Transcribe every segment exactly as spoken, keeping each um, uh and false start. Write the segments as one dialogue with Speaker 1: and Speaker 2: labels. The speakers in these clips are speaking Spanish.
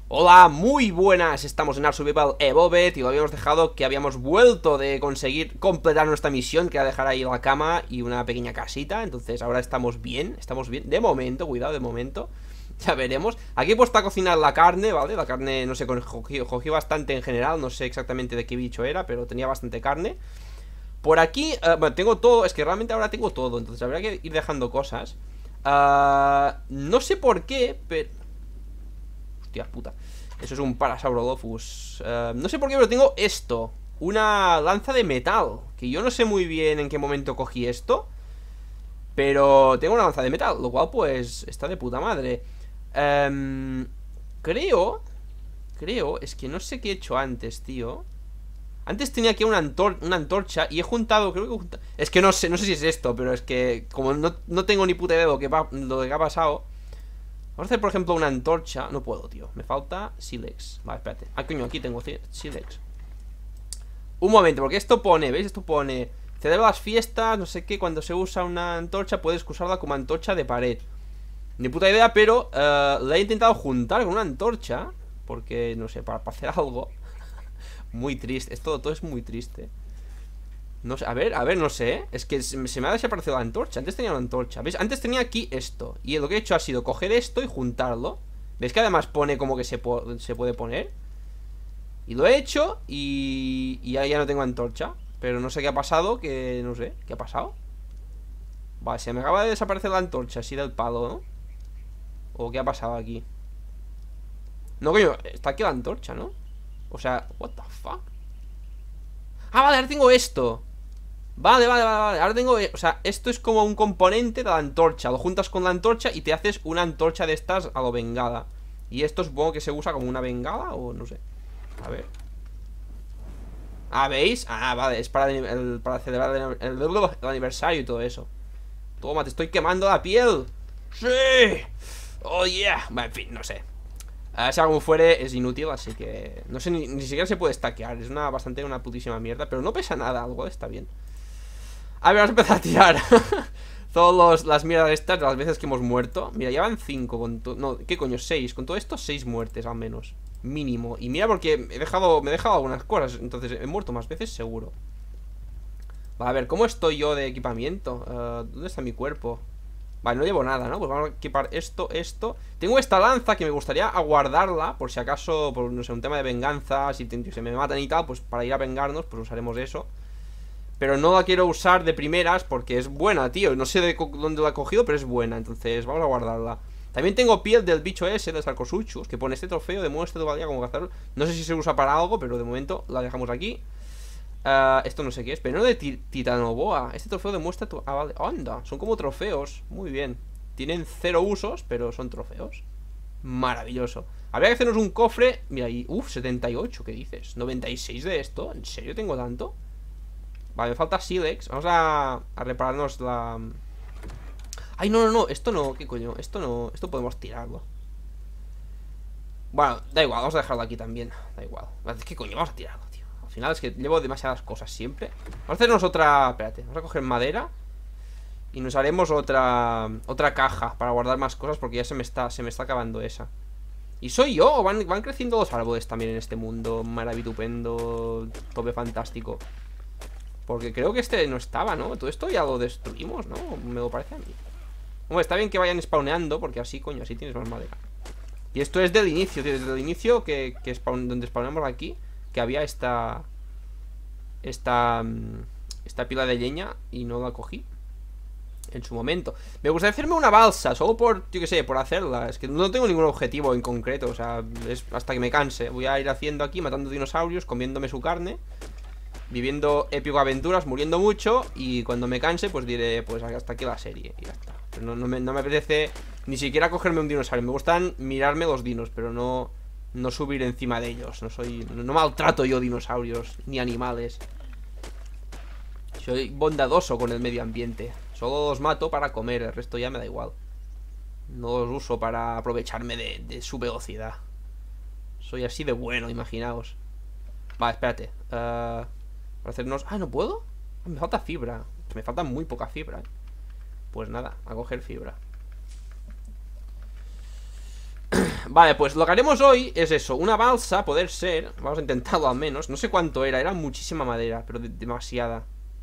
Speaker 1: Hola, muy buenas, estamos en Ark Survival Evolved y lo habíamos dejado que habíamos vuelto de conseguir completar nuestra misión, que era dejar ahí la cama y una pequeña casita. Entonces ahora estamos bien, estamos bien, de momento, cuidado, de momento. Ya veremos. Aquí he puesto a cocinar la carne, ¿vale? La carne, no sé, cogí, cogí bastante en general, no sé exactamente de qué bicho era, pero tenía bastante carne. Por aquí, uh, bueno, tengo todo, es que realmente ahora tengo todo, entonces habría que ir dejando cosas. uh, No sé por qué, pero... Hostia puta, eso es un Parasaurolophus. uh, No sé por qué, pero tengo esto, una lanza de metal, que yo no sé muy bien en qué momento cogí esto, pero tengo una lanza de metal, lo cual pues está de puta madre. um, Creo Creo, es que no sé qué he hecho antes, tío. Antes tenía aquí una, antor una antorcha y he juntado, creo que he juntado... Es que no sé, no sé si es esto, pero es que como no, no tengo ni puta idea de lo que, va, lo que ha pasado. Vamos a hacer, por ejemplo, una antorcha. No puedo, tío, me falta sílex. Vale, espérate, ah, coño, aquí tengo sílex. Un momento, porque esto pone, ¿veis? Esto pone, celebra las fiestas, no sé qué. Cuando se usa una antorcha puedes usarla como antorcha de pared. Ni puta idea, pero uh, la he intentado juntar con una antorcha, porque, no sé, para, para hacer algo. Muy triste, esto todo es muy triste. No sé, a ver, a ver, no sé, ¿eh? Es que se, se me ha desaparecido la antorcha. Antes tenía una antorcha, ¿ves? Antes tenía aquí esto. Y lo que he hecho ha sido coger esto y juntarlo. ¿Ves que además pone como que se, po se puede poner? Y lo he hecho y... Y ahí ya no tengo antorcha. Pero no sé qué ha pasado, que... No sé, ¿qué ha pasado? Vale, se me acaba de desaparecer la antorcha así del palo, ¿no? ¿O qué ha pasado aquí? No, coño, está aquí la antorcha, ¿no? O sea, what the fuck. Ah, vale, ahora tengo esto. Vale, vale, vale, vale. Ahora tengo, o sea, esto es como un componente de la antorcha. Lo juntas con la antorcha y te haces una antorcha de estas a lo bengala. Y esto supongo que se usa como una bengala o no sé. A ver. Ah, ¿veis? Ah, vale, es para, el, para celebrar el, el, el aniversario y todo eso. Toma, te estoy quemando la piel. ¡Sí! ¡Oh, yeah! Bueno, en fin, no sé. Uh, sea como fuere, es inútil, así que... No sé, ni, ni siquiera se puede stackear. Es una bastante una putísima mierda. Pero no pesa nada, algo está bien. A ver, vamos a empezar a tirar todas las mierdas estas de las veces que hemos muerto. Mira, ya van cinco con todo... No, ¿qué coño? seis. Con todo esto, seis muertes al menos. Mínimo. Y mira porque he dejado, me he dejado algunas cosas. Entonces he muerto más veces seguro. Vale, a ver, ¿cómo estoy yo de equipamiento? Uh, ¿Dónde está mi cuerpo? Vale, no llevo nada, ¿no? Pues vamos a equipar esto, esto. Tengo esta lanza que me gustaría aguardarla por si acaso, por, no sé, un tema de venganza. Si se me matan y tal, pues para ir a vengarnos, pues usaremos eso. Pero no la quiero usar de primeras porque es buena, tío. No sé de dónde la he cogido, pero es buena. Entonces vamos a guardarla. También tengo piel del bicho ese, del Sarcosuchus, que pone este trofeo, demuestra tu valía como cazador. No sé si se usa para algo, pero de momento la dejamos aquí. Uh, esto no sé qué es, pero no de Titanoboa. Este trofeo demuestra tu... Ah, vale, anda, son como trofeos. Muy bien. Tienen cero usos, pero son trofeos. Maravilloso. Habría que hacernos un cofre. Mira, ahí, uff, setenta y ocho, ¿qué dices? noventa y seis de esto, ¿en serio tengo tanto? Vale, me falta sílex. Vamos a, a repararnos la... Ay, no, no, no, esto no, ¿qué coño? Esto no, esto podemos tirarlo. Bueno, da igual, vamos a dejarlo aquí también. Da igual, ¿qué coño? Vamos a tirarlo, tío. Al final es que llevo demasiadas cosas siempre. Vamos a hacernos otra... Espérate, vamos a coger madera y nos haremos otra otra caja para guardar más cosas porque ya se me está, se me está acabando esa. ¿Y soy yo? ¿O van, van creciendo los árboles también en este mundo maravitupendo, tope fantástico? Porque creo que este no estaba, ¿no? Todo esto ya lo destruimos, ¿no? Me lo parece a mí. Hombre, está bien que vayan spawneando porque así, coño, así tienes más madera. Y esto es del inicio, tío, desde el inicio que, que spawn, donde spawnamos aquí, que había esta... Esta... Esta pila de leña y no la cogí en su momento. Me gustaría hacerme una balsa, solo por, yo qué sé, por hacerla. Es que no tengo ningún objetivo en concreto, o sea, es hasta que me canse. Voy a ir haciendo aquí, matando dinosaurios, comiéndome su carne, viviendo épico aventuras, muriendo mucho. Y cuando me canse, pues diré, pues hasta aquí la serie. Y ya está. Pero no, no, me, no me apetece ni siquiera cogerme un dinosaurio. Me gustan mirarme los dinos, pero no, no subir encima de ellos. No soy, no, no maltrato yo dinosaurios, ni animales. Soy bondadoso con el medio ambiente. Solo los mato para comer, el resto ya me da igual. No los uso para aprovecharme de, de su velocidad. Soy así de bueno, imaginaos. Vale, espérate. uh, Para hacernos... Ah, ¿no puedo? Me falta fibra. Me falta muy poca fibra, ¿eh? Pues nada, a coger fibra. Vale, pues lo que haremos hoy es eso, una balsa, poder ser. Vamos a intentarlo al menos. No sé cuánto era, era muchísima madera, pero de demasiada.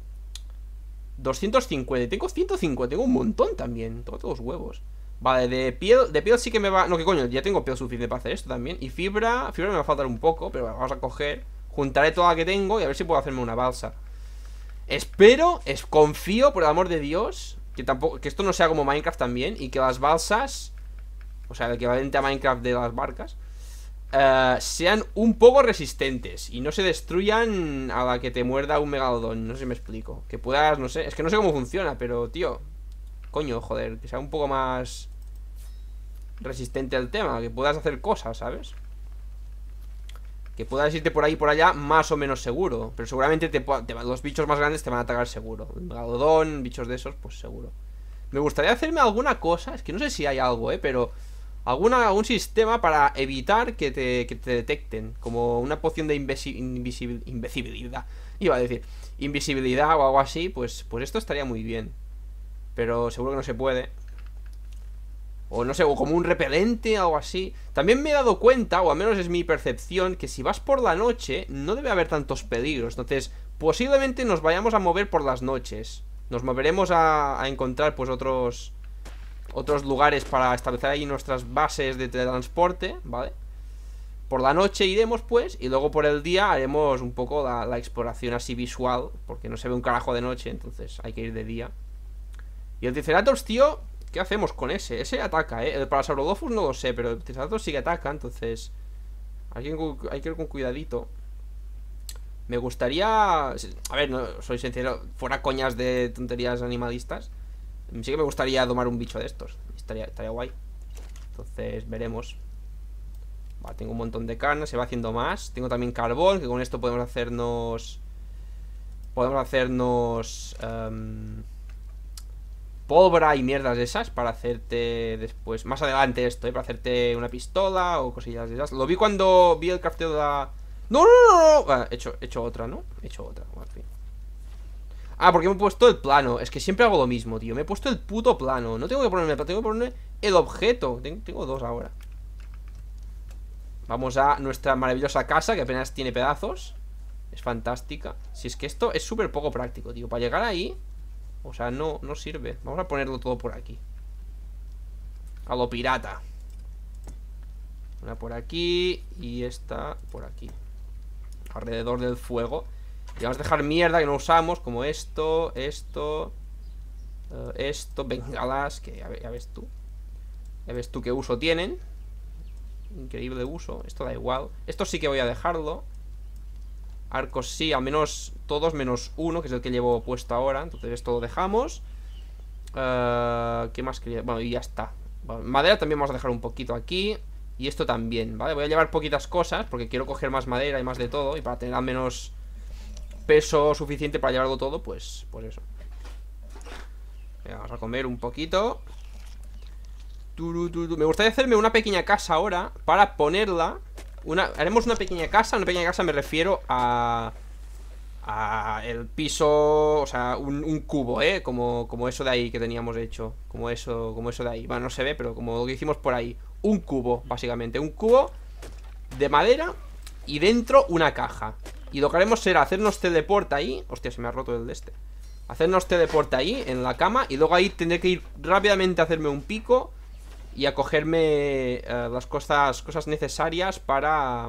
Speaker 1: doscientos cincuenta, tengo ciento cincuenta, tengo un montón también. Tengo todos los huevos. Vale, de piel, de piel sí que me va. No, que coño, ya tengo piel suficiente para hacer esto también. Y fibra, fibra me va a faltar un poco, pero vamos a coger. Juntaré toda la que tengo y a ver si puedo hacerme una balsa. Espero, es, confío, por el amor de Dios, que tampoco, que esto no sea como Minecraft también. Y que las balsas, o sea, el equivalente a Minecraft de las barcas, uh, sean un poco resistentes y no se destruyan a la que te muerda un megalodón. No sé si me explico. Que puedas, no sé, es que no sé cómo funciona, pero tío, coño, joder, que sea un poco más resistente al tema, que puedas hacer cosas, ¿sabes? Que puedas irte por ahí y por allá más o menos seguro. Pero seguramente te, te, los bichos más grandes te van a atacar seguro. El megalodón, bichos de esos, pues seguro. Me gustaría hacerme alguna cosa, es que no sé si hay algo, ¿eh? Pero alguna, algún sistema para evitar que te, que te detecten. Como una poción de invisi invisibil invisibilidad. Iba a decir, invisibilidad o algo así, pues, pues esto estaría muy bien. Pero seguro que no se puede. O no sé, o como un repelente, algo así. También me he dado cuenta, o al menos es mi percepción, que si vas por la noche no debe haber tantos peligros. Entonces, posiblemente nos vayamos a mover por las noches. Nos moveremos a, a encontrar pues otros Otros lugares para establecer ahí nuestras bases de teletransporte, ¿vale? Por la noche iremos pues, y luego por el día haremos un poco la, la exploración así visual, porque no se ve un carajo de noche, entonces hay que ir de día. Y el Triceratops, tío, ¿qué hacemos con ese? Ese ataca, ¿eh? El Parasaurolophus no lo sé, pero el Triceratops sí que ataca, entonces hay que, hay que ir con cuidadito. Me gustaría... A ver, no, soy sincero, fuera coñas de tonterías animalistas, sí que me gustaría domar un bicho de estos. Estaría, estaría guay. Entonces veremos. Vale, tengo un montón de carne, se va haciendo más. Tengo también carbón, que con esto podemos hacernos... Podemos hacernos... Um, pólvora y mierdas de esas para hacerte después... Más adelante esto, ¿eh? Para hacerte una pistola o cosillas de esas. Lo vi cuando vi el crafteo de la... ¡No, no, no, no! Vale, he hecho, he hecho otra, ¿no? He hecho otra, bueno, en fin. Ah, porque me he puesto el plano. Es que siempre hago lo mismo, tío. Me he puesto el puto plano. No tengo que ponerme el plano, tengo que ponerme el objeto. Tengo dos ahora. Vamos a nuestra maravillosa casa, que apenas tiene pedazos. Es fantástica. Si es que esto es súper poco práctico, tío. Para llegar ahí, o sea, no, no sirve. Vamos a ponerlo todo por aquí. A lo pirata. Una por aquí y esta por aquí. Alrededor del fuego. Y vamos a dejar mierda que no usamos, como esto, esto, uh, esto, bengalas, que ya, ya ves tú. Ya ves tú qué uso tienen. Increíble uso, esto da igual. Esto sí que voy a dejarlo. Arcos sí, al menos todos menos uno, que es el que llevo puesto ahora. Entonces esto lo dejamos. uh, ¿Qué más quería? Bueno, y ya está. Vale, madera también vamos a dejar un poquito aquí. Y esto también, ¿vale? Voy a llevar poquitas cosas porque quiero coger más madera y más de todo. Y para tener al menos peso suficiente para llevarlo todo, pues, pues eso. Venga, vamos a comer un poquito. Me gustaría hacerme una pequeña casa ahora para ponerla. Una, haremos una pequeña casa. Una pequeña casa me refiero a a el piso, o sea, un, un cubo, ¿eh? Como, como eso de ahí que teníamos hecho. Como eso, como eso de ahí. Bueno, no se ve, pero como lo que hicimos por ahí. Un cubo, básicamente. Un cubo de madera y dentro una caja. Y lo que haremos será hacernos teleport ahí. Hostia, se me ha roto el de este. Hacernos teleport ahí, en la cama. Y luego ahí tendré que ir rápidamente a hacerme un pico y a cogerme uh, las cosas, cosas necesarias para...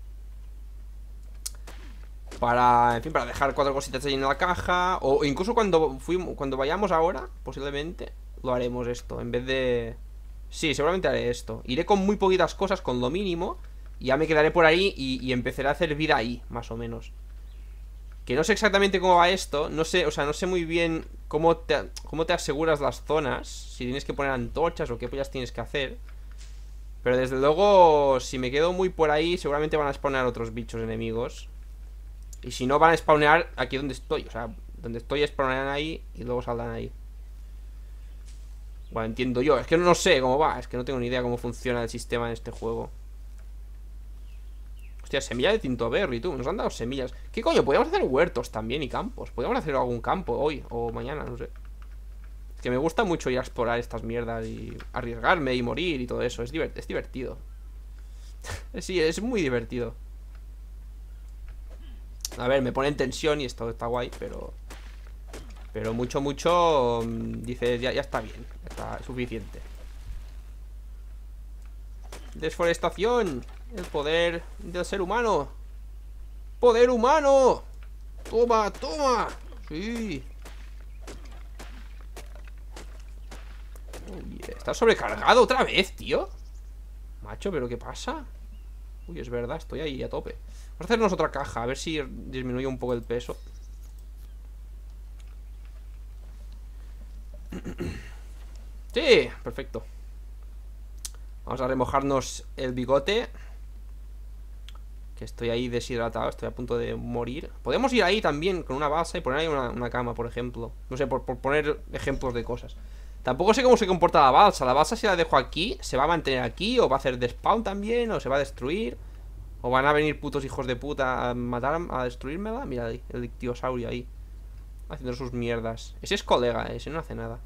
Speaker 1: Para, en fin, para dejar cuatro cositas ahí en la caja. O incluso cuando fuimos, cuando vayamos ahora, posiblemente lo haremos esto, en vez de... Sí, seguramente haré esto. Iré con muy poquitas cosas, con lo mínimo. Y ya me quedaré por ahí y, y empezaré a hacer vida ahí, más o menos. Que no sé exactamente cómo va esto. No sé, o sea, no sé muy bien cómo te, cómo te aseguras las zonas. Si tienes que poner antorchas o qué pollas tienes que hacer. Pero desde luego, si me quedo muy por ahí, seguramente van a spawnear otros bichos enemigos. Y si no, van a spawnear aquí donde estoy. O sea, donde estoy spawnearán ahí y luego saldrán ahí. Bueno, entiendo yo. Es que no sé cómo va. Es que no tengo ni idea cómo funciona el sistema en este juego. Hostia, semilla de Tintoberry, tú. Nos han dado semillas. ¿Qué coño? Podríamos hacer huertos también y campos. Podríamos hacer algún campo hoy o mañana, no sé. Es que me gusta mucho ir a explorar estas mierdas y arriesgarme y morir y todo eso. Es, divert es divertido. Sí, es muy divertido. A ver, me pone en tensión y esto está guay, pero... Pero mucho, mucho... Dices, ya, ya está bien. Ya está suficiente. Desforestación. El poder del ser humano. ¡Poder humano! ¡Toma, toma! Sí. Uy, está sobrecargado otra vez, tío. Macho, ¿pero qué pasa? Uy, es verdad, estoy ahí a tope. Vamos a hacernos otra caja, a ver si disminuye un poco el peso. Sí, perfecto. Vamos a remojarnos el bigote. Que estoy ahí deshidratado, estoy a punto de morir. Podemos ir ahí también con una balsa y poner ahí una, una cama, por ejemplo. No sé, por, por poner ejemplos de cosas. Tampoco sé cómo se comporta la balsa. La balsa, si la dejo aquí, ¿se va a mantener aquí? ¿O va a hacer despawn también? ¿O se va a destruir? ¿O van a venir putos hijos de puta a matar, a destruírmela? Mira ahí, el ictiosaurio ahí, haciendo sus mierdas. Ese es colega, ese no hace nada.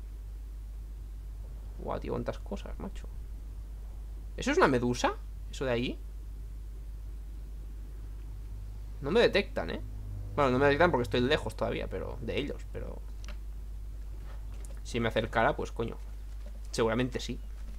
Speaker 1: Guau, tío, cuántas cosas, macho. ¿Eso es una medusa? ¿Eso de ahí? No me detectan, ¿eh? Bueno, no me detectan porque estoy lejos todavía, pero... De ellos, pero... Si me acercara, pues coño, seguramente sí.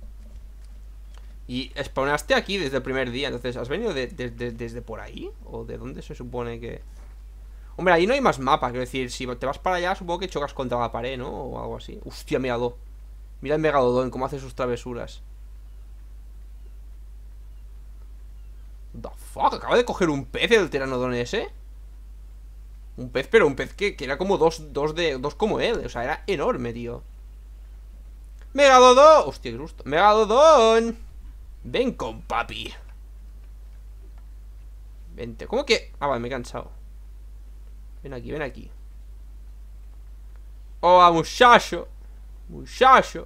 Speaker 1: Y spawnaste aquí desde el primer día. Entonces, ¿has venido de, de, de, desde por ahí? ¿O de dónde se supone que...? Hombre, ahí no hay más mapa. Quiero decir, si te vas para allá, supongo que chocas contra la pared, ¿no? O algo así. Hostia, míralo. Mira el megalodón, cómo hace sus travesuras. The fuck, acaba de coger un pez el pteranodón ese. Un pez, pero un pez que, que era como dos, dos de dos como él. O sea, era enorme, tío. ¡Megalodón! Hostia, qué susto. ¡Megalodón! Ven con papi. Vente. ¿Cómo que? Ah, vale, me he cansado. Ven aquí, ven aquí. Oh, muchacho. Muchacho.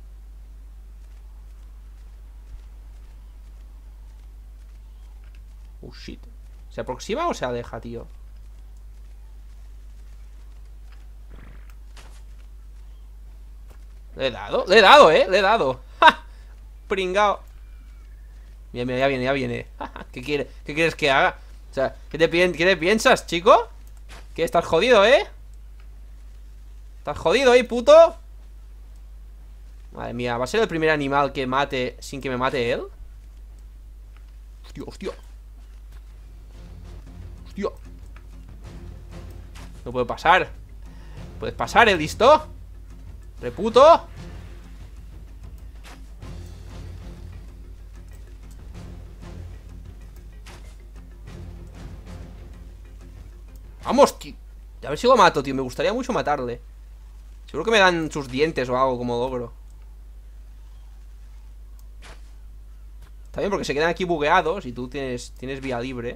Speaker 1: Oh, shit. ¿Se aproxima o se aleja, tío? Le he dado, le he dado, eh, le he dado. ¡Ja! Pringao. Mira, mira, ya viene, ya viene. ¿Qué, quiere, ¿Qué quieres que haga? O sea, ¿qué te, ¿qué te piensas, chico? ¿Qué? ¿Estás jodido, eh? ¿Estás jodido, eh, puto? Madre mía, ¿va a ser el primer animal que mate sin que me mate él? Hostia, hostia. Hostia. No puedo pasar. ¿Puedes pasar, eh, listo? Reputo. Vamos, tío. A ver si lo mato, tío. Me gustaría mucho matarle. Seguro que me dan sus dientes o algo como logro. Está bien porque se quedan aquí bugueados y tú tienes, tienes vía libre.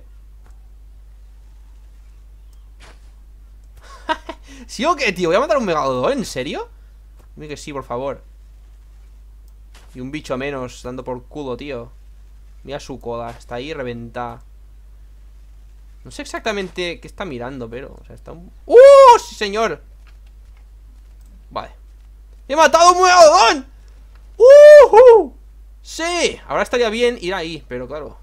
Speaker 1: ¿Sí o qué, tío? ¿Voy a matar a un megalodón? ¿En serio? Dime que sí, por favor. Y un bicho menos dando por culo, tío. Mira su cola, está ahí reventada. No sé exactamente qué está mirando, pero... O sea, está un... ¡Uh! ¡Sí, señor! Vale. ¡He matado a un megalodón! ¡Uh! ¡Sí! Ahora estaría bien ir ahí, pero claro.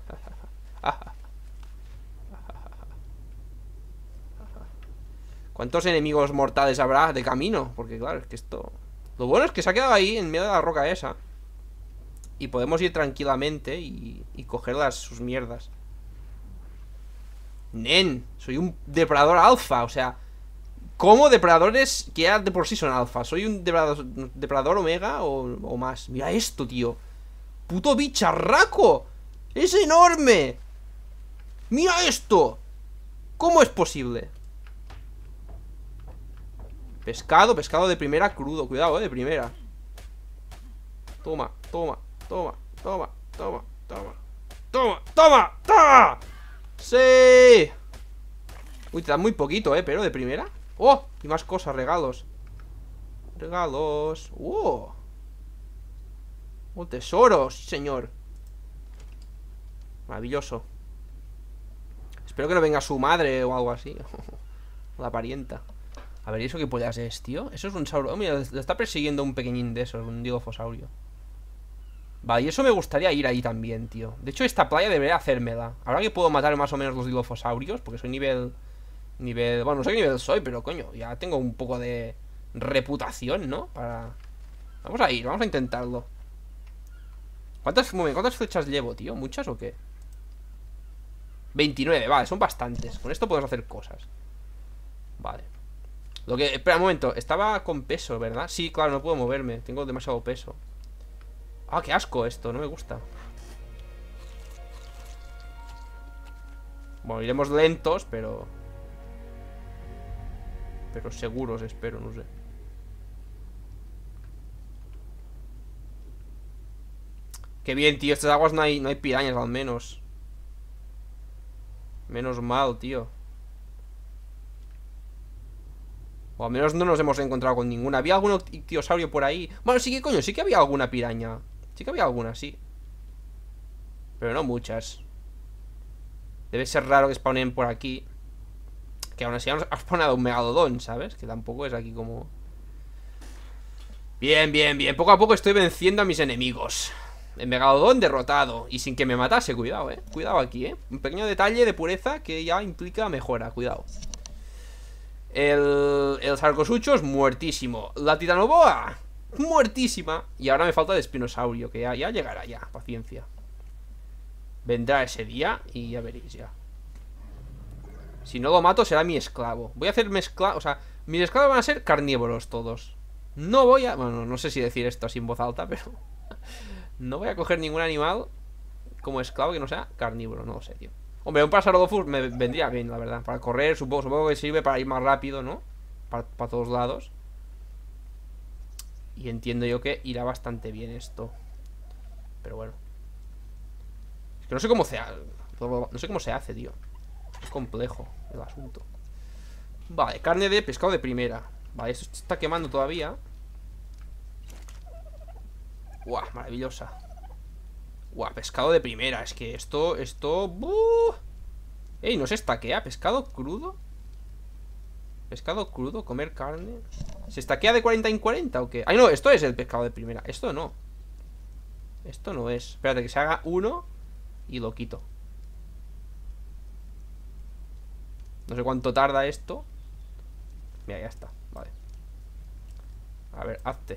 Speaker 1: ¿Cuántos enemigos mortales habrá de camino? Porque claro, es que esto... Lo bueno es que se ha quedado ahí en medio de la roca esa. Y podemos ir tranquilamente y, y coger las, sus mierdas. Nen, soy un depredador alfa, o sea... ¿Cómo depredadores que ya de por sí son alfa? ¿Soy un depredador, depredador omega o, o más? Mira esto, tío. ¡Puto bicharraco! ¡Es enorme! ¡Mira esto! ¿Cómo es posible? Pescado, pescado de primera crudo. Cuidado, eh, de primera. Toma, toma, toma, toma, toma, toma. Toma, toma, toma. ¡Sí! Uy, te dan muy poquito, eh, pero de primera. ¡Oh! Y más cosas, regalos. Regalos. ¡Oh! ¡Oh, tesoros! Sí, señor. Maravilloso. Espero que no venga su madre o algo así. La parienta. A ver, ¿y eso qué pollas es, tío? Eso es un sauro. Oh, mira, le está persiguiendo un pequeñín de esos, un dilofosaurio. Vale, y eso me gustaría ir ahí también, tío. De hecho, esta playa debería hacérmela. Ahora que puedo matar más o menos los dilofosaurios, porque soy nivel... Nivel... Bueno, no sé qué nivel soy, pero coño, ya tengo un poco de reputación, ¿no? Para... Vamos a ir, vamos a intentarlo. ¿Cuántas, ¿Cuántas flechas llevo, tío? ¿Muchas o qué? veintinueve, vale, son bastantes. Con esto podemos hacer cosas. Vale. Lo que... Espera un momento, estaba con peso, ¿verdad? Sí, claro, no puedo moverme, tengo demasiado peso. Ah, qué asco esto, no me gusta. Bueno, iremos lentos, pero... Pero seguros, espero, no sé. Qué bien, tío, estas aguas no hay, no hay pirañas al menos. Menos mal, tío. O al menos no nos hemos encontrado con ninguna. ¿Había algún ictiosaurio por ahí? Bueno, sí que coño, sí que había alguna piraña. Sí que había alguna, sí. Pero no muchas. Debe ser raro que spawnen por aquí. Que aún así ha spawnado un megalodón, ¿sabes? Que tampoco es aquí como... Bien, bien, bien. Poco a poco estoy venciendo a mis enemigos. El megalodón derrotado. Y sin que me matase, cuidado, eh. Cuidado aquí, eh. Un pequeño detalle de pureza que ya implica mejora, cuidado. El, el Sarcosuchus, muertísimo. La Titanoboa, muertísima. Y ahora me falta el espinosaurio, que ya, ya llegará ya, paciencia. Vendrá ese día y ya veréis ya. Si no lo mato será mi esclavo. Voy a hacer mezcla, o sea, mis esclavos van a ser carnívoros todos. No voy a, bueno, no sé si decir esto así en voz alta, pero no voy a coger ningún animal como esclavo que no sea carnívoro, no lo sé, tío. Hombre, un Parasaurolophus me vendría bien, la verdad. Para correr, supongo, supongo que sirve para ir más rápido, ¿no? Para, para todos lados. Y entiendo yo que irá bastante bien esto. Pero bueno. Es que no sé cómo se hace. No sé cómo se hace, tío. Es complejo el asunto. Vale, carne de pescado de primera. Vale, esto está quemando todavía. Guau, maravillosa. Guau, pescado de primera. Es que esto, esto... ¡buh! Ey, ¿no se estaquea? ¿Pescado crudo? ¿Pescado crudo? ¿Comer carne? ¿Se estaquea de cuarenta en cuarenta o qué? Ay, no, esto es el pescado de primera. Esto no. Esto no es. Espérate, que se haga uno y lo quito. No sé cuánto tarda esto. Mira, ya está, vale. A ver, hazte.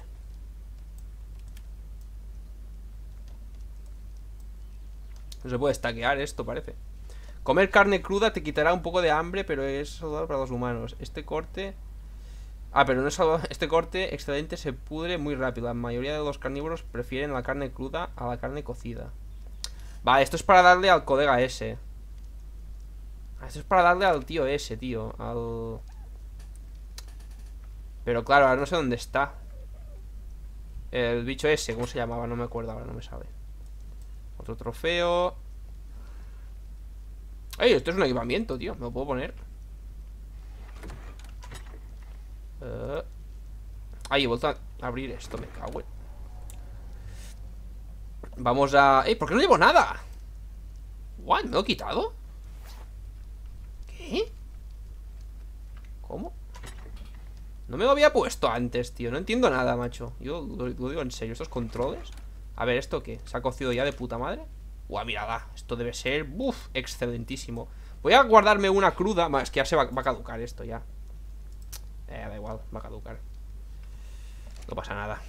Speaker 1: No se puede stackear esto, parece. Comer carne cruda te quitará un poco de hambre, pero es saludable para los humanos. Este corte... Ah, pero no es saludable. Este corte excelente se pudre muy rápido. La mayoría de los carnívoros prefieren la carne cruda a la carne cocida. Vale, esto es para darle al colega ese. Esto es para darle al tío ese, tío. Al... Pero claro, ahora no sé dónde está el bicho ese, ¿cómo se llamaba? No me acuerdo ahora, no me sabe. Otro trofeo. ¡Ey! Esto es un equipamiento, tío. Me lo puedo poner. Uh... Ay, he vuelto a abrir esto, me cago en... Vamos a... ¡Ey! ¿Por qué no llevo nada? ¿What? ¿Me lo he quitado? ¿Qué? ¿Cómo? No me lo había puesto antes, tío. No entiendo nada, macho. Yo lo, lo digo en serio. ¿Estos controles? A ver, ¿esto qué? ¿Se ha cocido ya de puta madre? Guau, mírala. Esto debe ser... Buf, excelentísimo. Voy a guardarme una cruda. Es que ya se va, va a caducar esto ya. Eh, da igual, va a caducar. No pasa nada.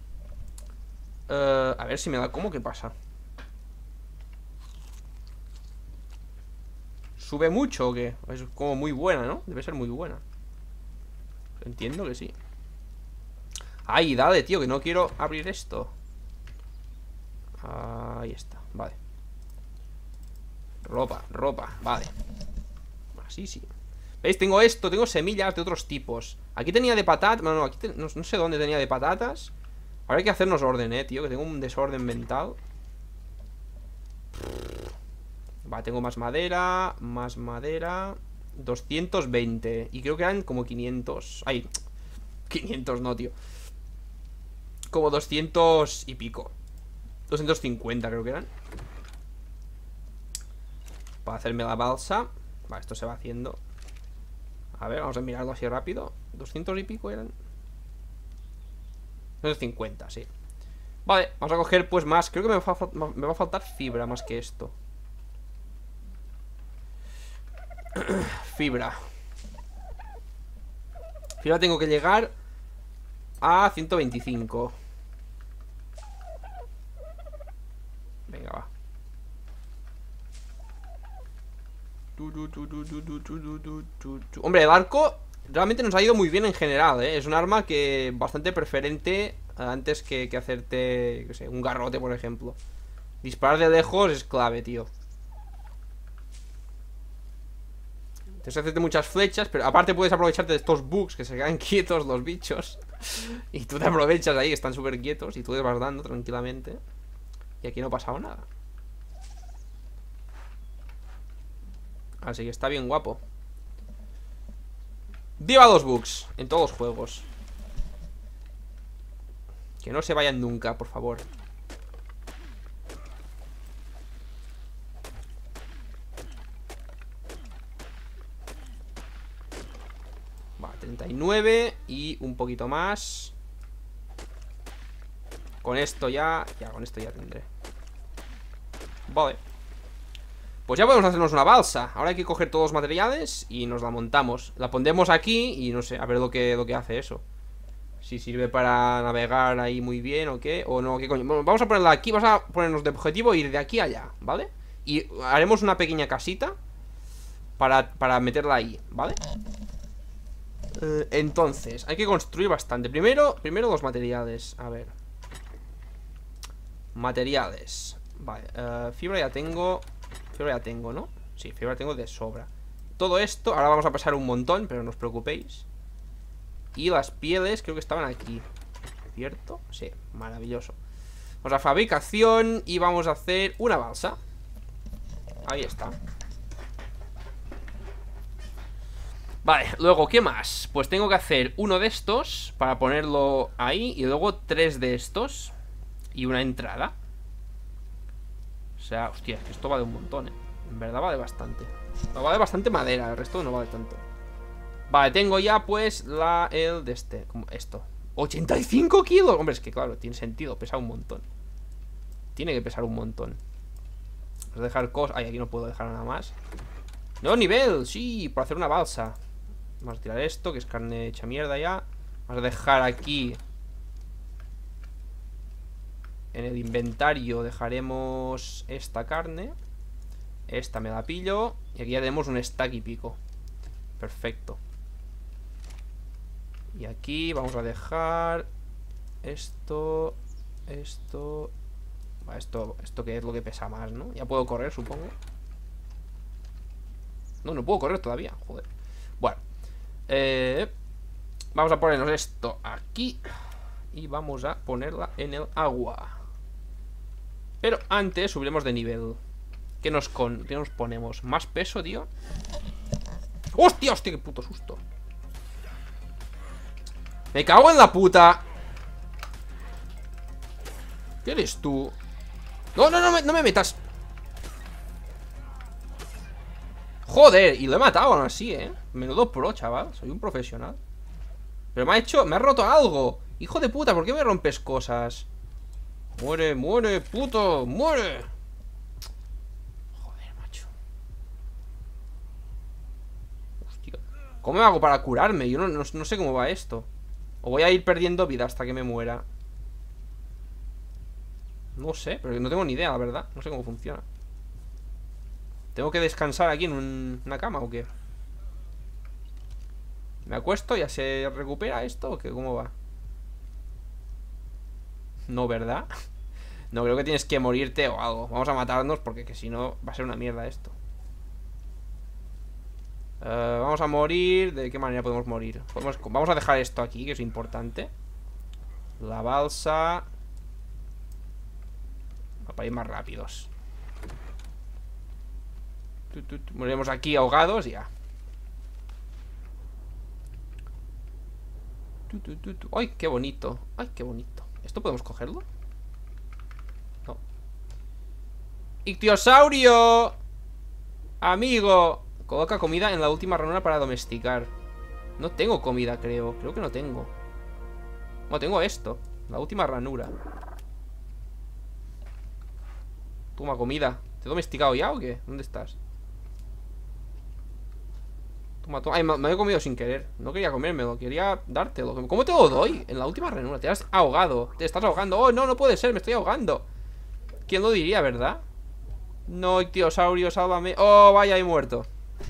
Speaker 1: uh, A ver si me da... ¿Cómo que pasa? ¿Sube mucho o qué? Es como muy buena, ¿no? Debe ser muy buena. Entiendo que sí. Ay, dale, tío, que no quiero abrir esto. Ahí está, vale. Ropa, ropa, vale. Así sí. ¿Veis? Tengo esto, tengo semillas de otros tipos. Aquí tenía de patatas. No, no, aquí te... no, no sé dónde tenía de patatas. Ahora hay que hacernos orden, eh, tío. Que tengo un desorden mental. Vale, tengo más madera. Más madera. doscientos veinte. Y creo que eran como quinientos. Ay, quinientos no, tío. Como doscientos y pico. doscientos cincuenta creo que eran. Para hacerme la balsa. Vale, esto se va haciendo. A ver, vamos a mirarlo así rápido. doscientos y pico eran. doscientos cincuenta, sí. Vale, vamos a coger pues más. Creo que me va, a, me va a faltar fibra más que esto. Fibra. Fibra tengo que llegar a ciento veinticinco. Venga, va. Hombre, el arco realmente nos ha ido muy bien en general, ¿eh? Es un arma que bastante preferente antes que, que hacerte, qué sé, un garrote, por ejemplo. Disparar de lejos es clave, tío. Tienes que hacerte muchas flechas, pero aparte puedes aprovecharte de estos bugs que se quedan quietos los bichos. Y tú te aprovechas ahí, están súper quietos y tú les vas dando tranquilamente. Y aquí no ha pasado nada. Así que está bien guapo. ¡Viva los bugs! En todos los juegos. Que no se vayan nunca, por favor. Va, treinta y nueve. Y un poquito más. Con esto ya... Ya, con esto ya tendré. Vale. Pues ya podemos hacernos una balsa. Ahora hay que coger todos los materiales y nos la montamos. La pondremos aquí y no sé, a ver lo que, lo que hace eso. Si sirve para navegar ahí muy bien o qué. O no, qué coño. Bueno, vamos a ponerla aquí, vamos a ponernos de objetivo e ir de aquí a allá, ¿vale? Y haremos una pequeña casita para, para meterla ahí, ¿vale? Eh, entonces, hay que construir bastante. Primero, primero los materiales. A ver. Materiales. Vale, uh, fibra ya tengo. Fibra ya tengo, ¿no? Sí, fibra tengo de sobra. Todo esto, ahora vamos a pasar un montón, pero no os preocupéis. Y las pieles creo que estaban aquí, ¿cierto? Sí, maravilloso. Vamos a fabricación y vamos a hacer una balsa. Ahí está. Vale, luego, ¿qué más? Pues tengo que hacer uno de estos para ponerlo ahí. Y luego tres de estos. Y una entrada. O sea, hostia, es que esto vale un montón, ¿eh? En verdad vale bastante. No vale bastante madera, el resto no vale tanto. Vale, tengo ya pues la... El de este, como esto ochenta y cinco kilos, hombre, es que claro, tiene sentido, pesa un montón. Tiene que pesar un montón. Vamos a dejar cosas... Ay, aquí no puedo dejar nada más. Nuevo nivel, sí, para hacer una balsa. Vamos a tirar esto, que es carne hecha mierda ya. Vamos a dejar aquí... En el inventario dejaremos esta carne. Esta me la pillo. Y aquí ya tenemos un stack y pico. Perfecto. Y aquí vamos a dejar esto. Esto. Esto, esto que es lo que pesa más, ¿no? Ya puedo correr, supongo. No, no puedo correr todavía, joder. Bueno, eh, vamos a ponernos esto aquí. Y vamos a ponerla en el agua. Pero antes subiremos de nivel. ¿Qué nos, con, ¿Qué nos ponemos? ¿Más peso, tío? ¡Hostia, hostia! ¡Qué puto susto! ¡Me cago en la puta! ¿Qué eres tú? No, no, no, me, no me metas. Joder, y lo he matado aún así, ¿eh? Menudo pro, chaval. Soy un profesional. Pero me ha hecho... Me ha roto algo. Hijo de puta, ¿por qué me rompes cosas? Muere, muere, puto, muere. Joder, macho. Hostia. ¿Cómo me hago para curarme? Yo no, no, no sé cómo va esto. O voy a ir perdiendo vida hasta que me muera. No sé, pero no tengo ni idea, la verdad. No sé cómo funciona. ¿Tengo que descansar aquí en un, una cama o qué? ¿Me acuesto? ¿Ya se recupera esto o qué? ¿Cómo va? No, ¿verdad? No, creo que tienes que morirte o algo. Vamos a matarnos porque que si no va a ser una mierda esto. uh, Vamos a morir. ¿De qué manera podemos morir? Podemos... Vamos a dejar esto aquí, que es importante. La balsa. Para ir más rápidos. Moriremos aquí ahogados y ya. ¡Ay, qué bonito! ¡Ay, qué bonito! ¿Esto podemos cogerlo? No. ¡Ictiosaurio! Amigo. Coloca comida en la última ranura para domesticar. No tengo comida, creo. Creo que no tengo. No, tengo esto. La última ranura. Toma comida. ¿Te he domesticado ya o qué? ¿Dónde estás? Toma, toma. Ay, me, me he comido sin querer. No quería comérmelo, quería dártelo. ¿Cómo te lo doy? En la última ranura. Te has ahogado. Te estás ahogando. Oh, no, no puede ser, me estoy ahogando. ¿Quién lo diría, verdad? No, ictiosaurio, sálvame. Oh, vaya, he muerto.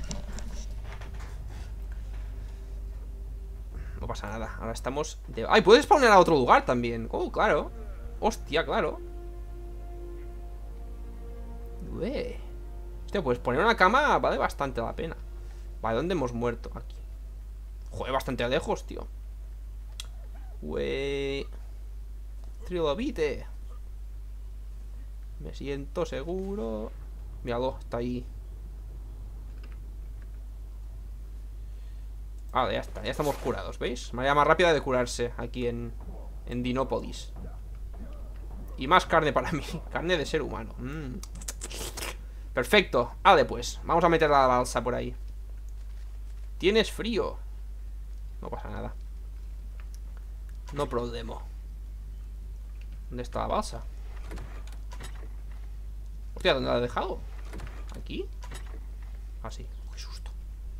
Speaker 1: No pasa nada, ahora estamos de... ¡Ay! ¿Puedes spawnar a otro lugar también? Oh, claro. Hostia, claro. Ué. Hostia, pues poner una cama vale bastante la pena. Vale, ¿dónde hemos muerto? Aquí. Joder, bastante lejos, tío. Ué. Trilobite. Me siento seguro. Míralo, está ahí. Vale, ya está, ya estamos curados, ¿veis? Manera más rápida de curarse aquí en, en Dinópolis. Y más carne para mí. Carne de ser humano. mm. Perfecto, vale pues. Vamos a meter la balsa por ahí. ¿Tienes frío? No pasa nada. No problema. ¿Dónde está la balsa? Hostia, ¿dónde la he dejado? ¿Aquí? Ah, sí. Uy, susto.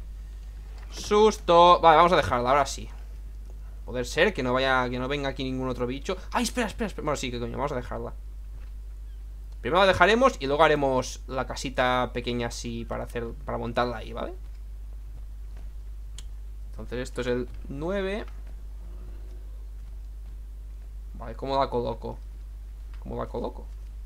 Speaker 1: Susto. Vale, vamos a dejarla, ahora sí. Poder ser que no vaya, que no venga aquí ningún otro bicho. Ay, espera, espera, espera. Bueno, sí, que coño, vamos a dejarla. Primero la dejaremos y luego haremos la casita pequeña así para hacer, para montarla ahí, ¿vale? Entonces esto es el nueve. Vale, ¿cómo la coloco? ¿Cómo la coloco?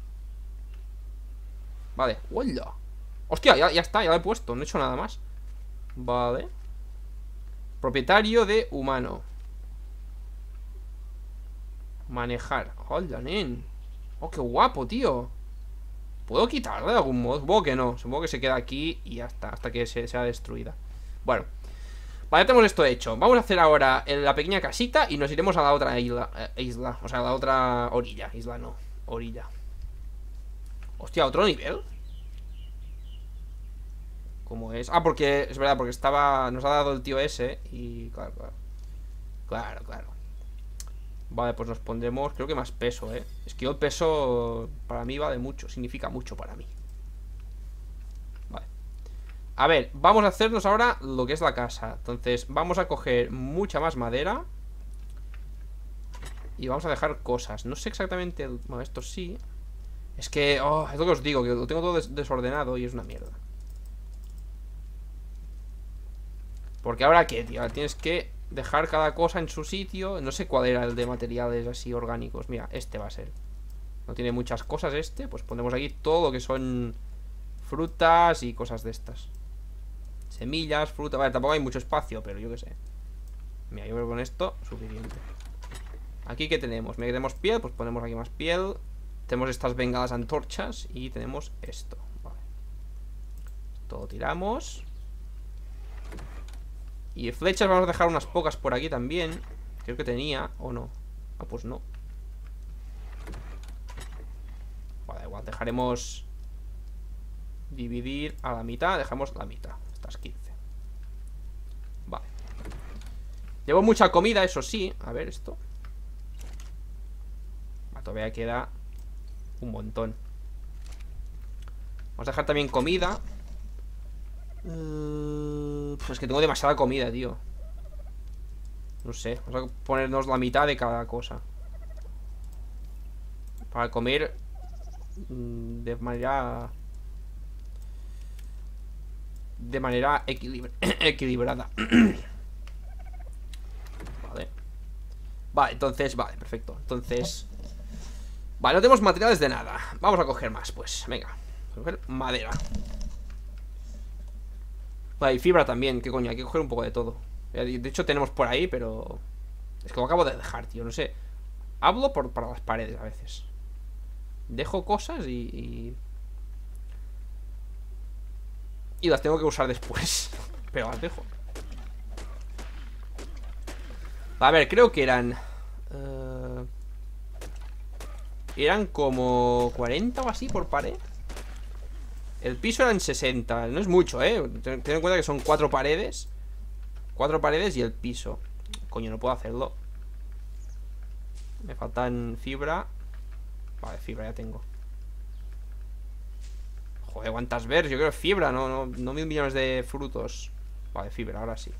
Speaker 1: Vale, ¡hola! Hostia, ya, ya está, ya la he puesto, no he hecho nada más. Vale. Propietario de humano. Manejar. ¡Hola, nen! ¡Oh, qué guapo, tío! ¿Puedo quitarla de algún modo? Supongo que no, supongo que se queda aquí y ya está, hasta que se, sea destruida. Bueno, vale, ya tenemos esto hecho. Vamos a hacer ahora la pequeña casita y nos iremos a la otra isla, eh, isla, o sea, a la otra orilla. Isla no, orilla. Hostia, ¿otro nivel? ¿Cómo es? Ah, porque, es verdad, porque estaba, nos ha dado el tío ese y claro, claro. Claro, claro. Vale, pues nos pondremos, creo que más peso, ¿eh? Es que el peso para mí vale mucho, significa mucho para mí. Vale. A ver, vamos a hacernos ahora lo que es la casa. Entonces, vamos a coger mucha más madera y vamos a dejar cosas. No sé exactamente, el... bueno, esto sí. Es que, oh, es lo que os digo, que lo tengo todo des desordenado y es una mierda. Porque ahora qué, tío, tienes que dejar cada cosa en su sitio. No sé cuál era el de materiales así orgánicos. Mira, este va a ser. No tiene muchas cosas este. Pues ponemos aquí todo lo que son frutas y cosas de estas. Semillas, fruta. Vale, tampoco hay mucho espacio, pero yo qué sé. Mira, yo creo que con esto suficiente. Aquí ¿qué tenemos? Mira, que tenemos piel, pues ponemos aquí más piel. Tenemos estas bengalas antorchas y tenemos esto. Vale. Todo tiramos. Y flechas vamos a dejar unas pocas por aquí también. Creo que tenía, o no. Ah, pues no. Vale, igual, dejaremos dividir a la mitad. Dejamos la mitad, estas quince. Vale. Llevo mucha comida, eso sí. A ver esto. Vale, todavía queda un montón. Vamos a dejar también comida. Uh, pues que tengo demasiada comida, tío. No sé, vamos a ponernos la mitad de cada cosa para comer de manera De manera equilibra equilibrada. Vale. Vale, entonces, vale, perfecto. Entonces, vale, no tenemos materiales de nada. Vamos a coger más, pues, venga. Vamos a coger madera. Vale, y fibra también, qué coño, hay que coger un poco de todo. De hecho tenemos por ahí, pero es que lo acabo de dejar, tío, no sé. Hablo por, para las paredes a veces. Dejo cosas y, y... y las tengo que usar después. Pero las dejo. A ver, creo que eran uh... eran como cuarenta o así por pared. El piso eran sesenta, no es mucho, eh. Ten en cuenta que son cuatro paredes. Cuatro paredes y el piso. Coño, no puedo hacerlo. Me faltan fibra. Vale, fibra ya tengo. Joder, cuántas ver, yo creo fibra, no, no, no mil millones de frutos. Vale, fibra, ahora sí.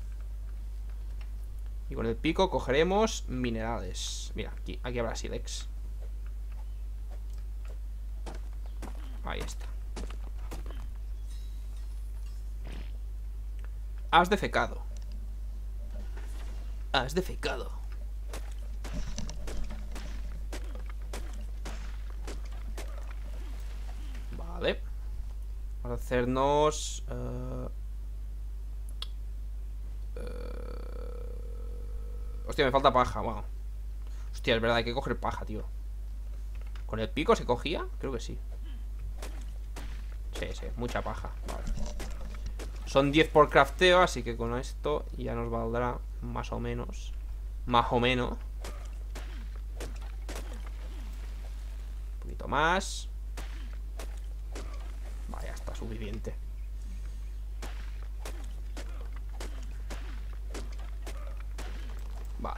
Speaker 1: Y con el pico cogeremos minerales. Mira, aquí, aquí habrá sílex. Ahí está. Has defecado. Has defecado. Vale. Vamos a hacernos... Uh... Uh... Hostia, me falta paja, wow. Hostia, es verdad, hay que coger paja, tío. ¿Con el pico se cogía? Creo que sí. Sí, sí, mucha paja. Vale. Son diez por crafteo, así que con esto ya nos valdrá más o menos. Más o menos. Un poquito más. Vaya, está suficiente. Vale.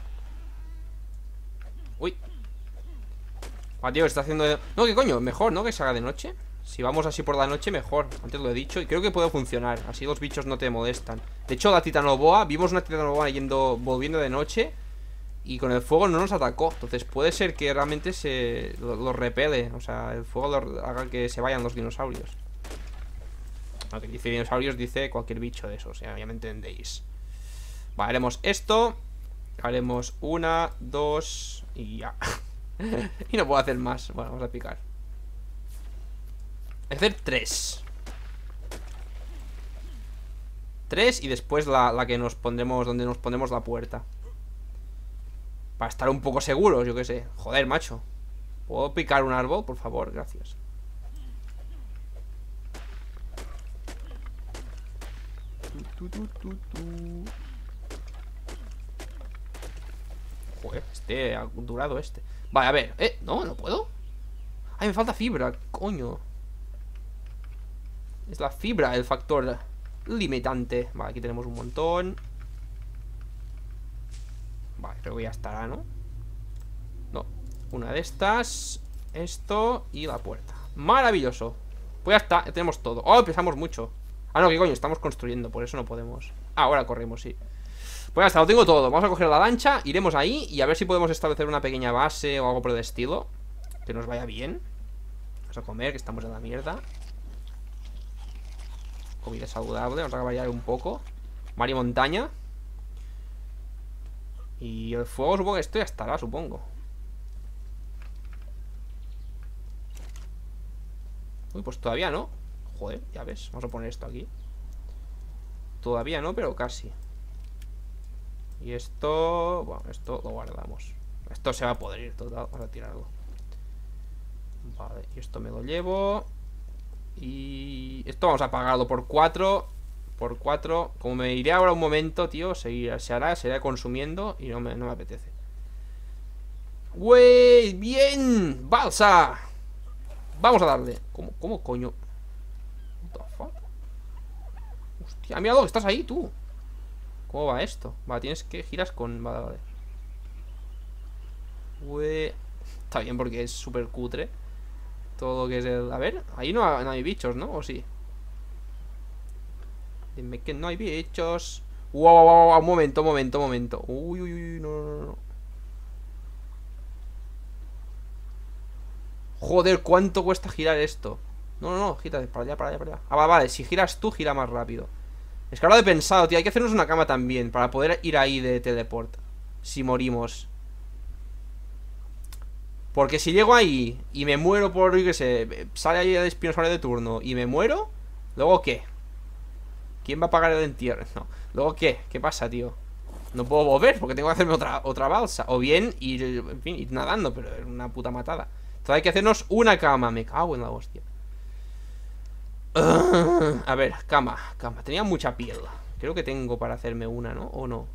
Speaker 1: Uy. Ah, tío, está haciendo... No, ¿qué coño? Mejor, ¿no? Que se haga de noche. Si vamos así por la noche, mejor. Antes lo he dicho y creo que puede funcionar. Así los bichos no te molestan. De hecho, la titanoboa, vimos una titanoboa yendo, volviendo de noche y con el fuego no nos atacó. Entonces puede ser que realmente se lo, lo repele. O sea, el fuego lo, haga que se vayan los dinosaurios. Aunque dice dinosaurios, dice cualquier bicho de esos. Ya, ya me entendéis. Vale, haremos esto. Haremos una, dos y ya. Y no puedo hacer más. Bueno, vamos a picar. Hacer tres. Tres y después la, la que nos pondremos, donde nos pondremos la puerta. Para estar un poco seguros, yo qué sé. Joder, macho. ¿Puedo picar un árbol? Por favor, gracias. Tu, tu, tu, tu. Joder, este ha durado este. Vale, a ver, eh, no, no puedo. Ay, me falta fibra, coño. Es la fibra el factor limitante. Vale, aquí tenemos un montón. Vale, creo que ya estará, ¿no? No, una de estas. Esto y la puerta. Maravilloso. Pues ya está, ya tenemos todo. Oh, pesamos mucho. Ah, no, ¿qué coño? Estamos construyendo, por eso no podemos. Ah, ahora corremos, sí. Pues ya está, lo tengo todo. Vamos a coger la lancha, iremos ahí y a ver si podemos establecer una pequeña base o algo por el estilo. Que nos vaya bien. Vamos a comer, que estamos en la mierda. Comida saludable, vamos a variar un poco. Mar y montaña. Y el fuego supongo que esto ya estará, supongo. Uy, pues todavía no. Joder, ya ves, vamos a poner esto aquí. Todavía no, pero casi. Y esto... Bueno, esto lo guardamos. Esto se va a podrir, total, vamos a tirarlo. Vale, y esto me lo llevo. Y esto vamos a pagarlo por cuatro. Por cuatro. Como me iré ahora un momento, tío, se, se hará, se irá consumiendo. Y no me, no me apetece. ¡Wey! ¡Bien! ¡Balsa! Vamos a darle. ¿Cómo, cómo coño? What the fuck? Hostia, mira lo que estás ahí, tú. ¿Cómo va esto? Vale, tienes que giras con... Vale, vale. Wey. Está bien porque es súper cutre. Todo lo que es el... A ver, ahí no, no hay bichos, ¿no? ¿O sí? Dime que no hay bichos. Wow, wow, wow, wow, un momento, un momento, un momento. Uy, uy, uy, no, no, no. Joder, ¿cuánto cuesta girar esto? No, no, no, gira para allá, para allá, para allá. Ah, vale, vale, si giras tú, gira más rápido. Es que ahora lo he pensado, tío, hay que hacernos una cama también para poder ir ahí de teleport. Si morimos. Porque si llego ahí y me muero por, yo qué sé, sale ahí el espinosaurio de turno y me muero, ¿luego qué? ¿Quién va a pagar el entierro? No. ¿Luego qué? ¿Qué pasa, tío? No puedo volver porque tengo que hacerme otra, otra balsa. O bien ir, en fin, ir nadando, pero es una puta matada. Entonces hay que hacernos una cama. Me cago en la hostia. Uh, a ver, cama, cama. Tenía mucha piel. Creo que tengo para hacerme una, ¿no? ¿O no?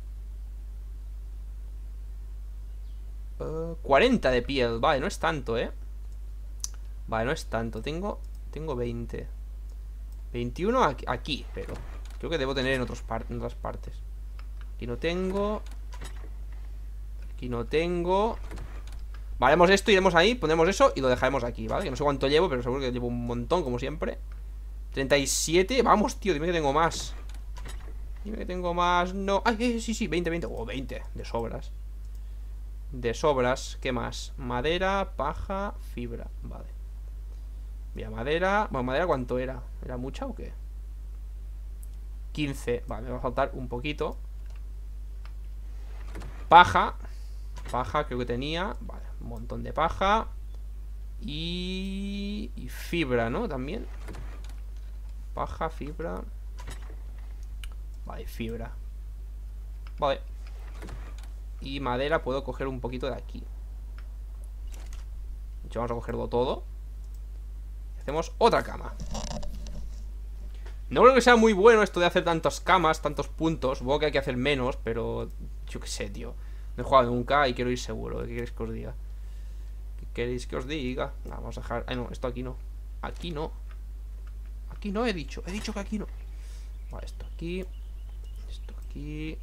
Speaker 1: Uh, cuarenta de piel. Vale, no es tanto, ¿eh? Vale, no es tanto. Tengo, tengo veinte. veintiuno aquí, aquí, pero creo que debo tener en, otros par en otras partes. Aquí no tengo. Aquí no tengo. Vale, haremos esto, iremos ahí, pondremos eso y lo dejaremos aquí, ¿vale? Que no sé cuánto llevo, pero seguro que llevo un montón, como siempre. Treinta y siete, vamos, tío, dime que tengo más. Dime que tengo más, no. Ay, eh, sí, sí, veinte, veinte, oh, veinte, de sobras. De sobras, ¿qué más? Madera, paja, fibra, vale. Mira, madera, bueno, madera, ¿cuánto era? ¿Era mucha o qué? quince, vale, me va a faltar un poquito. Paja. Paja creo que tenía. Vale, un montón de paja. Y... y fibra, ¿no? También. Paja, fibra. Vale, fibra. Vale. Y madera puedo coger un poquito de aquí. De hecho, vamos a cogerlo todo. Hacemos otra cama. No creo que sea muy bueno esto de hacer tantas camas, tantos puntos. Supongo que hay que hacer menos, pero... yo qué sé, tío. No he jugado nunca y quiero ir seguro. ¿Qué queréis que os diga? ¿Qué queréis que os diga? Nah, vamos a dejar... Ay, no, esto aquí no. Aquí no. Aquí no he dicho. He dicho que aquí no. Vale, esto aquí. Esto aquí.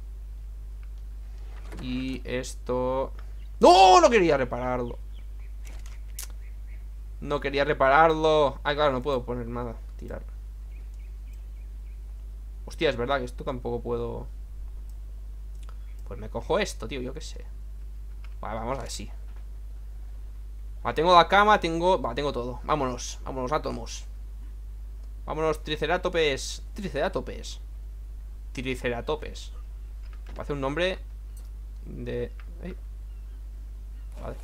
Speaker 1: Y esto... ¡No! No quería repararlo. No quería repararlo. Ah, claro, no puedo poner nada. Tirar. Hostia, es verdad que esto tampoco puedo... Pues me cojo esto, tío, yo qué sé. Vale, vamos a ver si. Vale, tengo la cama, tengo... Vale, tengo todo. Vámonos, vámonos, átomos. Vámonos, triceratopes. Triceratopes. Triceratopes. Parece un nombre de... ¿Eh? Vale.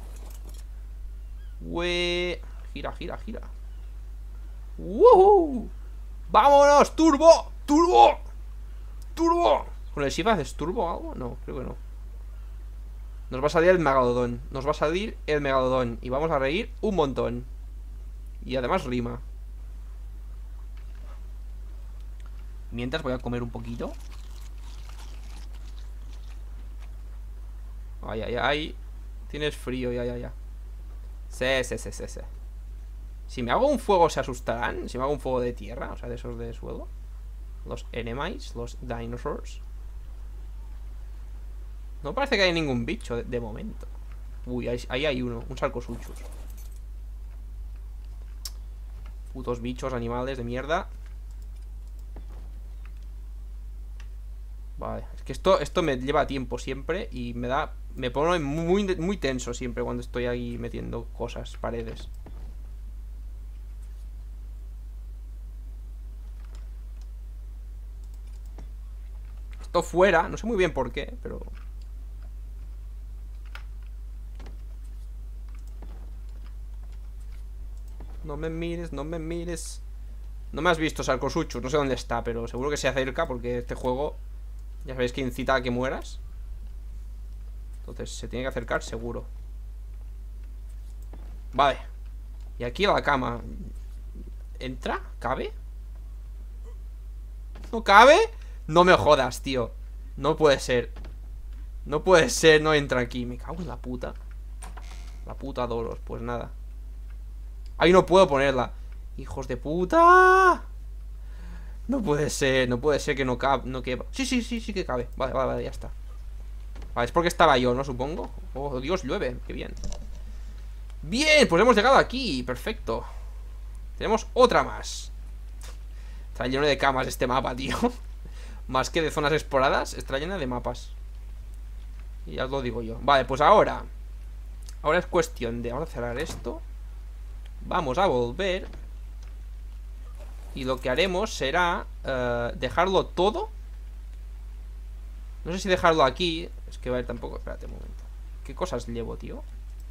Speaker 1: Ue... Gira, gira, gira. ¡Woohoo! ¡Vámonos! ¡Turbo! ¡Turbo! ¡Turbo! ¿Con el shift haces turbo o algo? No, creo que no. Nos va a salir el megalodón. Nos va a salir el megalodón. Y vamos a reír un montón. Y además rima. Mientras voy a comer un poquito. Ay, ay, ay. Tienes frío, ya, ya, ya. Sí, sí, sí, sí, sí. Si me hago un fuego, ¿se asustarán? Si me hago un fuego de tierra, o sea, de esos de suelo. Los enemies, los dinosaurs. No parece que haya ningún bicho de, de momento. Uy, ahí, ahí hay uno, un sarcosuchus. Putos bichos, animales de mierda. Vale, es que esto, esto me lleva tiempo siempre. Y me da, me pone muy, muy tenso siempre cuando estoy ahí metiendo cosas, paredes. Esto fuera, no sé muy bien por qué, pero... No me mires, no me mires. No me has visto, Sarcosuchus, no sé dónde está, pero seguro que se acerca porque este juego, ya sabéis que incita a que mueras. Entonces se tiene que acercar seguro. Vale. Y aquí la cama. ¿Entra? ¿Cabe? ¿No cabe? No me jodas, tío. No puede ser. No puede ser, no entra aquí. Me cago en la puta. La puta Doros, pues nada. Ahí no puedo ponerla. ¡Hijos de puta! No puede ser, no puede ser que no cabe, no quepa. Sí, sí, sí, sí que cabe. Vale, vale, vale, ya está. Vale, es porque estaba yo, ¿no? Supongo. Oh, Dios, llueve, qué bien. Bien, pues hemos llegado aquí, perfecto. Tenemos otra más. Está lleno de camas este mapa, tío. Más que de zonas exploradas, está llena de mapas. Y ya os lo digo yo. Vale, pues ahora Ahora es cuestión de... Vamos a cerrar esto. Vamos a volver. Y lo que haremos será uh, dejarlo todo. No sé si dejarlo aquí. Es que va a ir tampoco... Espérate un momento. ¿Qué cosas llevo, tío?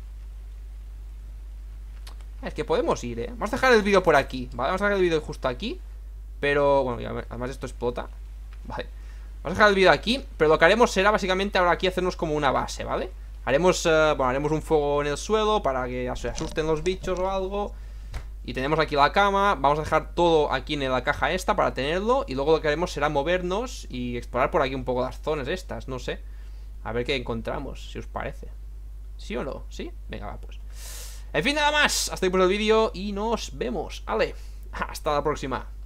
Speaker 1: Es que podemos ir, ¿eh? Vamos a dejar el vídeo por aquí, ¿vale? Vamos a dejar el vídeo justo aquí. Pero, bueno, ya, además esto explota. Vale. Vamos a dejar el vídeo aquí. Pero lo que haremos será básicamente ahora aquí hacernos como una base, ¿vale? Haremos, uh, bueno, haremos un fuego en el suelo para que se asusten los bichos o algo. Y tenemos aquí la cama. Vamos a dejar todo aquí en la caja esta para tenerlo. Y luego lo que haremos será movernos y explorar por aquí un poco las zonas estas, no sé. A ver qué encontramos, si os parece. ¿Sí o no? ¿Sí? Venga, va, pues. En fin, nada más. Hasta aquí por el vídeo y nos vemos. Ale, hasta la próxima.